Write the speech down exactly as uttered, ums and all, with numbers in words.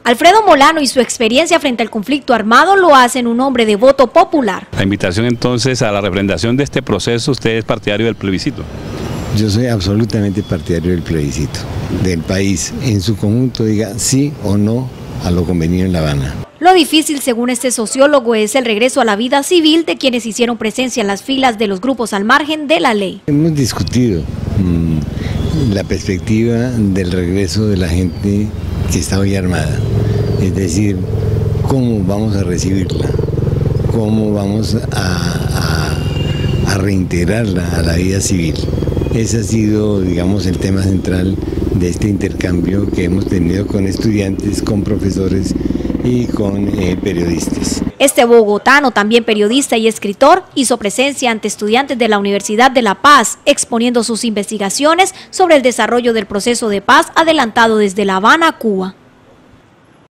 Alfredo Molano y su experiencia frente al conflicto armado lo hacen un hombre de voto popular. La invitación entonces a la refrendación de este proceso, ¿usted es partidario del plebiscito? Yo soy absolutamente partidario del plebiscito, del país en su conjunto diga sí o no a lo convenido en La Habana. Lo difícil, según este sociólogo, es el regreso a la vida civil de quienes hicieron presencia en las filas de los grupos al margen de la ley. Hemos discutido mmm, la perspectiva del regreso de la gente que está hoy armada, es decir, cómo vamos a recibirla, cómo vamos a, a, a reintegrarla a la vida civil. Ese ha sido, digamos, el tema central de este intercambio que hemos tenido con estudiantes, con profesores y con eh, periodistas. Este bogotano, también periodista y escritor, hizo presencia ante estudiantes de la Universidad de La Paz, exponiendo sus investigaciones sobre el desarrollo del proceso de paz adelantado desde La Habana, Cuba.